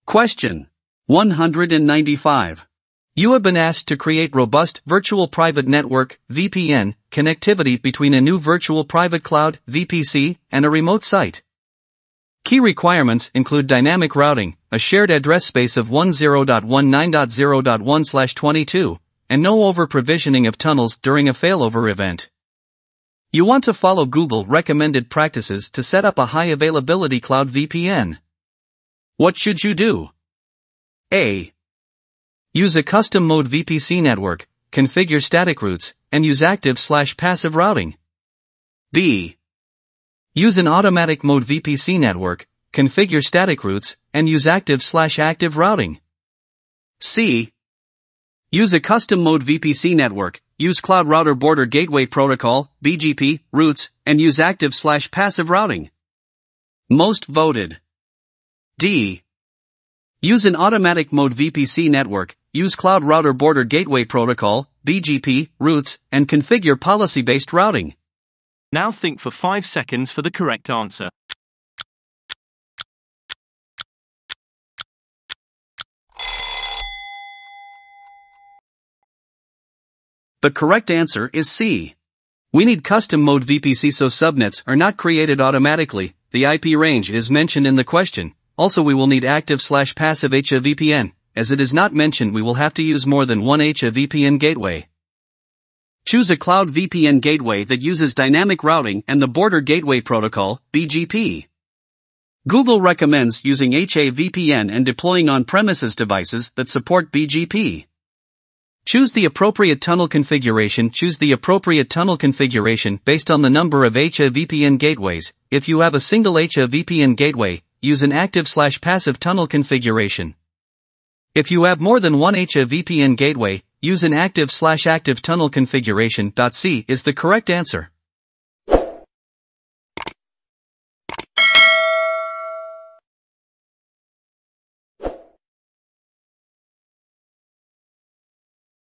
Question 195. You have been asked to create robust Virtual Private Network (VPN) connectivity between a new Virtual Private Cloud (VPC) and a remote site. Key requirements include dynamic routing, a shared address space of 10.19.0.1/22, and no over-provisioning of tunnels during a failover event. You want to follow Google recommended practices to set up a high-availability Cloud VPN. What should you do? A. Use a custom mode VPC network, configure static routes, and use active/passive routing. B. Use an automatic mode VPC network, configure static routes, and use active/active routing. C. Use a custom mode VPC network, use Cloud Router Border Gateway Protocol, BGP, routes, and use active/passive routing. Most voted. D. Use an automatic mode VPC network, use Cloud Router Border Gateway Protocol, BGP, routes, and configure policy-based routing. Now think for 5 seconds for the correct answer. The correct answer is C. We need custom mode VPC so subnets are not created automatically. The IP range is mentioned in the question. Also, we will need active/passive HAVPN. As it is not mentioned, we will have to use more than one HAVPN gateway. Choose a Cloud VPN gateway that uses dynamic routing and the Border Gateway Protocol, BGP. Google recommends using HAVPN and deploying on-premises devices that support BGP. Choose the appropriate tunnel configuration. Choose the appropriate tunnel configuration based on the number of HAVPN gateways. If you have a single HAVPN gateway, use an active/passive tunnel configuration. If you have more than one HAVPN gateway, use an active/active tunnel configuration. C is the correct answer.